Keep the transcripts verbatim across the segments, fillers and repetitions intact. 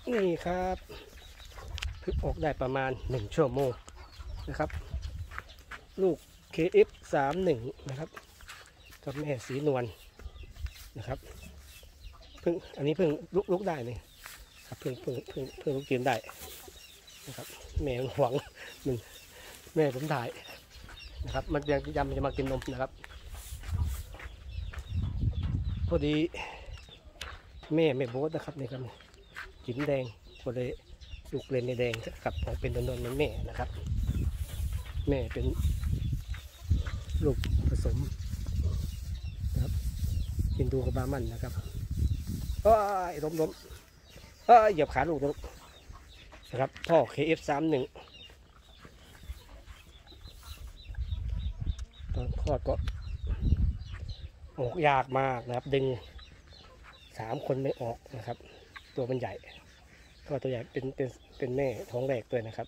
นี่ครับเพิ่งออกได้ประมาณหนึ่งชั่วโมงนะครับลูก เค เอฟ สามสิบเอ็ด นะครับกับแม่สีนวลนะครับเพิ่งอันนี้เพิ่งลุกลุกได้นี่ครับเพิ่งเพิ่งเพิ่งเพิ่งลุกยืนได้นะครับแม่หวังมันแม่ผมถ่ายนะครับมันยังยำมันจะมากินนมนะครับพอดีแม่ไม่โบ๊ทนะครับนี่ครับจิ้มแดงก็เลยลูกเลนในแดงครับออกเป็นนวลๆเหมือนแม่นะครับแม่เป็นลูกผสมนะครับกินดูกับบามันนะครับโอ้ยล้มล้มเอ้ยเหยียบขาลูกลูกนะครับพ่อ เค เอฟ สามสิบเอ็ด ตอนคลอดก็ออกยากมากนะครับดึงสามคนไม่ออกนะครับตัวมันใหญ่ก็ตัวใหญ่เป็นเป็นเป็นแม่ท้องแรกด้วยนะครับ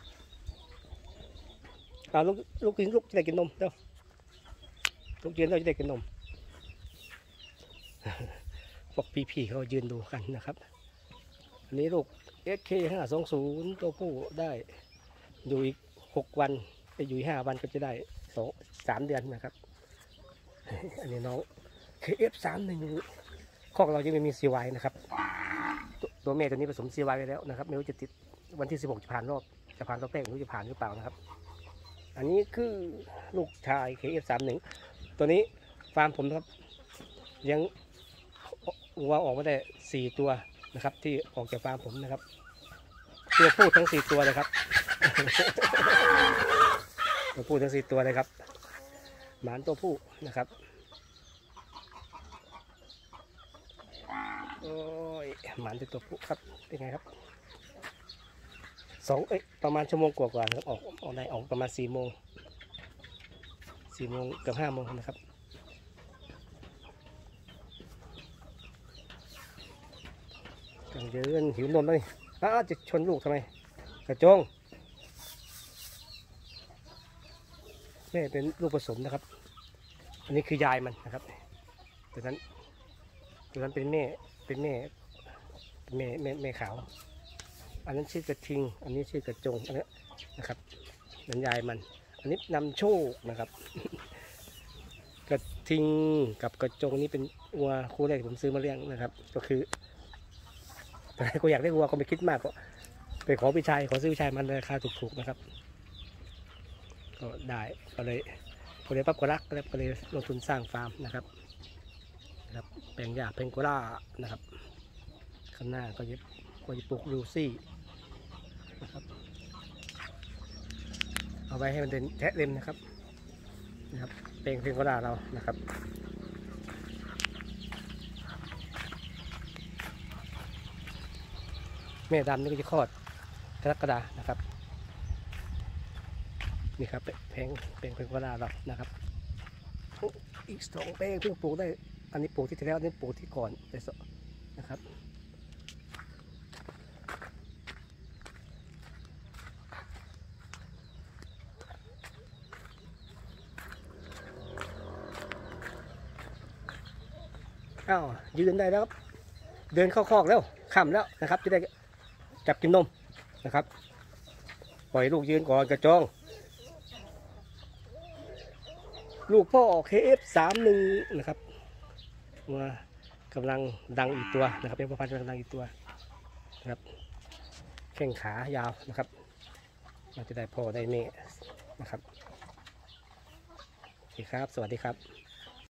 เอาลูกลูกกินลูกจะได้กินนมเดี๋ยวลูกยืนเราจะได้กินนมบอกพี่ๆเขายืนดูกันนะครับอันนี้ลูก เอส เค ห้าสองศูนย์ตัวผู้ได้อยู่อีกหกวันไปอยู่ห้าวันก็จะได้สองสามเดือนนะครับอันนี้น้อง เค เอฟ สามสิบเอ็ด คอกเรายังไม่มี ซี วาย นะครับตัวแม่ตัวนี้ผสม ซี วาย ไปแล้วนะครับไม่รู้จะติดวันที่สิบหกจะผ่านรอบจะผ่านรอบแรกไม่รู้จะผ่านหรือเปล่านะครับอันนี้คือลูกชาย เค เอฟ สามสิบเอ็ด ตัวนี้ฟาร์มผมนะครับยังวัวออกมาได้สี่ตัวนะครับที่ออกจากฟาร์มผมนะครับตัวผู้ทั้งสี่ตัวเลยครับตัวผู้ทั้งสี่ตัวเลยครับหมานตัวผู้นะครับโอ้ยหมานเป็นตัวผู้ครับเป็นไงครับสองเอ้ยประมาณชั่วโมงกว่าๆครับออกออกได้ออกประมาณสี่โมงสี่โมงเกือบห้าโมงนะครับกังเยินหิวนมเลยอ้าจะชนลูกทำไมกระจงแม่เป็นลูกผสมนะครับอันนี้คือยายมันนะครับตัวนั้นตัวนั้นเป็นแม่เป็นแม่เป็นแม่แม่แม่ขาวอันนั้นชื่อกระทิงอันนี้ชื่อกระจงอันนี้นะครับเป็นยายมันอันนี้นำโชคนะครับกระทิงกับกระจงนี่เป็นวัวคู่แรกผมซื้อมาเลี้ยงนะครับก็คือแต่ก็อยากได้วัวก็ไม่คิดมากก็ไปขอพี่ชายขอซื้อพี่ชายมันราคาถูกๆนะครับก็ได้ก็เลยพอเลยปั๊บก็รักแล้วก็เลยลงทุนสร้างฟาร์มนะครับนะครับแปลงหญ้าเพนโกล่านะครับข้างหน้าก็จะก็จะปลูกลูซี่นะครับเอาไว้ให้มันเป็นแทะเล็มนะครับนะครับแปลงเพนโกล่าเรานะครับแม่ดำนี่ก็จะคลอดกรกฎานะครับนี่ครับแปลงแปลงเพนโกล่าเรานะครับอีกสองแปลงเพิ่งปลูกได้อันนี้ปลูกที่แล้วอันนี้ปลูกที่ก่อนไปสนะครับอ้าวยืนได้แล้วครับเดินเข้าคอกแล้วค่ำแล้วนะครับจะได้จับกินนมนะครับปล่อยลูกยืนก่อนกระจองลูกพ่อ เค เอฟ สามสิบเอ็ด นะครับว่ากำลังดังอีกตัวนะครับเป็นพ่อพันธุ์กำลังดังอีกตัวนะครับแข้งขายาวนะครับเราจะได้พ่อได้แม่นะครับโอเคครับสวัสดีครับ